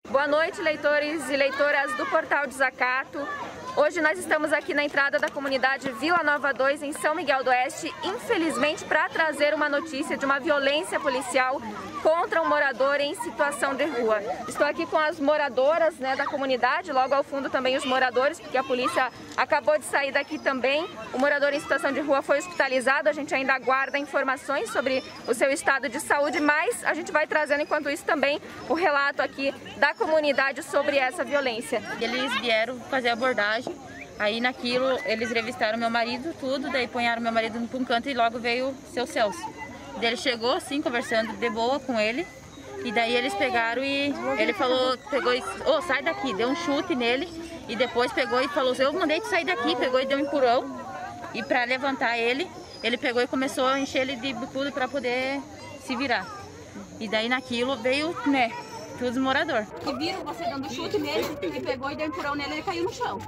Boa noite, leitores e leitoras do Portal Desacato. Hoje nós estamos aqui na entrada da comunidade Vila Nova 2, em São Miguel do Oeste, infelizmente para trazer uma notícia de uma violência policial contra um morador em situação de rua. Estou aqui com as moradoras, da comunidade, logo ao fundo também os moradores, porque a polícia acabou de sair daqui também. O morador em situação de rua foi hospitalizado, a gente ainda aguarda informações sobre o seu estado de saúde, mas a gente vai trazendo enquanto isso também o relato aqui da comunidade sobre essa violência. Eles vieram fazer abordagem, aí naquilo eles revistaram meu marido, tudo, daí ponharam meu marido para um canto e logo veio o seu Celso. Ele chegou assim, conversando de boa com ele, e daí eles pegaram e ele falou, pegou e, sai daqui, deu um chute nele, e depois pegou e falou, eu mandei te sair daqui, pegou e deu um empurrão, e para levantar ele pegou e começou a encher ele de tudo para poder se virar. E daí naquilo veio, todos os moradores. Que viram você dando chute nele, e pegou e deu um empurrão nele e ele caiu no chão.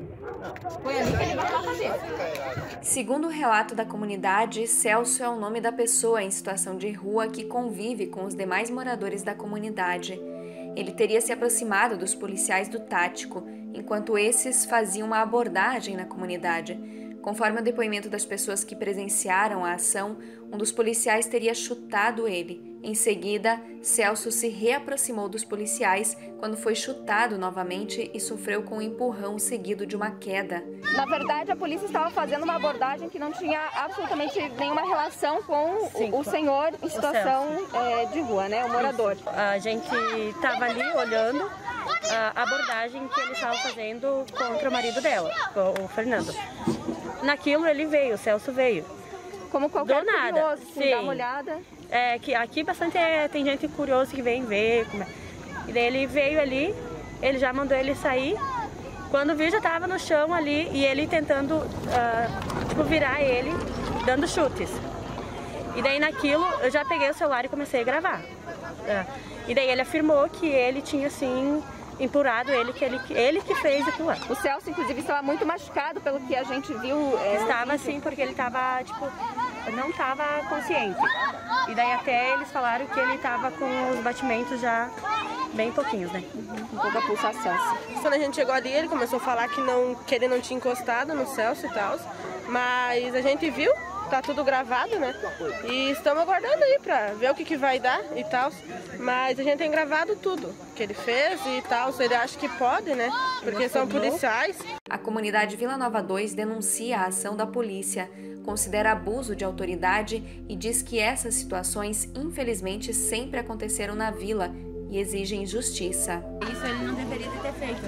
Foi ali que ele bateu a cabeça. Segundo o relato da comunidade, Celso é o nome da pessoa em situação de rua que convive com os demais moradores da comunidade. Ele teria se aproximado dos policiais do Tático, enquanto esses faziam uma abordagem na comunidade. Conforme o depoimento das pessoas que presenciaram a ação, um dos policiais teria chutado ele. Em seguida, Celso se reaproximou dos policiais quando foi chutado novamente e sofreu com um empurrão seguido de uma queda. Na verdade, a polícia estava fazendo uma abordagem que não tinha absolutamente nenhuma relação com o senhor em situação de rua, o morador. A gente estava ali olhando a abordagem que eles estavam fazendo contra o marido dela, o Fernando. Naquilo ele veio, o Celso veio. Como qualquer curioso, sim. Dá uma olhada. Que aqui bastante tem gente curiosa que vem ver. E daí ele veio ali, ele já mandou ele sair. Quando viu, já estava no chão ali e ele tentando virar ele, dando chutes. E daí naquilo eu já peguei o celular e comecei a gravar. E daí ele afirmou que ele tinha assim empurrado ele que fez aquilo lá. O Celso, inclusive, estava muito machucado pelo que a gente viu. Estava assim, porque ele estava, não estava consciente. E daí até eles falaram que ele estava com os batimentos já bem pouquinhos, Com pouca pulsação. Quando a gente chegou ali, ele começou a falar que ele não tinha encostado no Celso e tal, mas a gente viu, tá tudo gravado, E estamos aguardando aí pra ver o que vai dar e tal. Mas a gente tem gravado tudo que ele fez e tal. Ele acha que pode, Porque são policiais. A comunidade Vila Nova 2 denuncia a ação da polícia, considera abuso de autoridade e diz que essas situações, infelizmente, sempre aconteceram na vila e exigem justiça. Isso ele não deveria ter feito,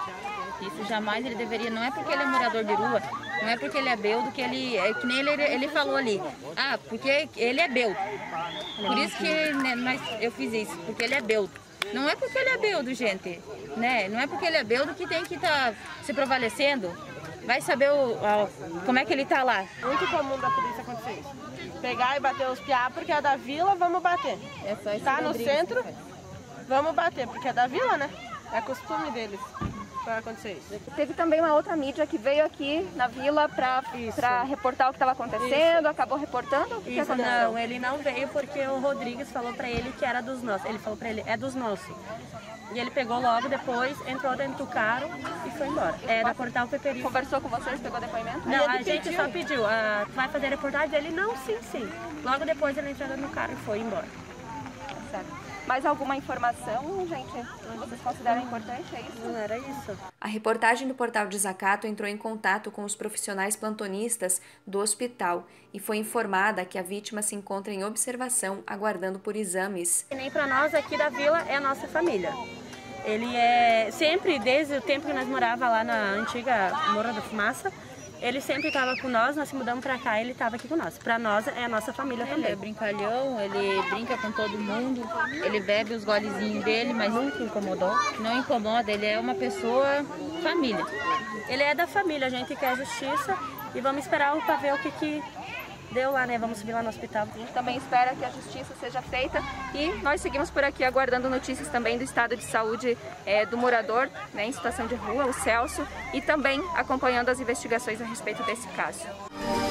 Isso jamais ele deveria, não é porque ele é morador de rua, não é porque ele é beudo que ele, que nem ele falou ali, porque ele é beudo, por isso que eu fiz isso, porque ele é beudo. Não é porque ele é beudo, gente, não é porque ele é beudo que tem que estar se prevalecendo, vai saber como é que ele tá lá. Muito comum da polícia acontecer isso, pegar e bater os piá porque é da vila, vamos bater. Tá no centro, vamos bater, porque é da vila, é costume deles. Para acontecer isso. Teve também uma outra mídia que veio aqui na vila para reportar o que estava acontecendo, acabou reportando? O que aconteceu? Não, ele não veio porque o Rodrigues falou para ele que era dos nossos. Ele falou para ele, é dos nossos. E ele pegou logo depois, entrou dentro do carro e foi embora. Da Portal Peperi. Conversou com vocês, pegou depoimento? Não, a gente só pediu, vai fazer a reportagem? Ele, não, sim. Logo depois ele entrou no carro e foi embora. Certo. Mais alguma informação, gente, vocês consideram importante? É isso? Não era isso. A reportagem do Portal Desacato entrou em contato com os profissionais plantonistas do hospital e foi informada que a vítima se encontra em observação, aguardando por exames. E nem para nós aqui da vila é a nossa família. Ele é sempre, desde o tempo que nós morávamos lá na antiga Morro da Fumaça, ele sempre estava com nós se mudamos para cá, ele estava aqui com nós. Para nós é a nossa família também. Ele é brincalhão, ele brinca com todo mundo, ele bebe os golezinhos dele, mas nunca incomodou. Não incomoda, ele é uma pessoa família. Ele é da família, a gente quer justiça e vamos esperar para ver o que deu lá, Vamos subir lá no hospital. A gente também espera que a justiça seja feita e nós seguimos por aqui aguardando notícias também do estado de saúde do morador, em situação de rua, o Celso, e também acompanhando as investigações a respeito desse caso.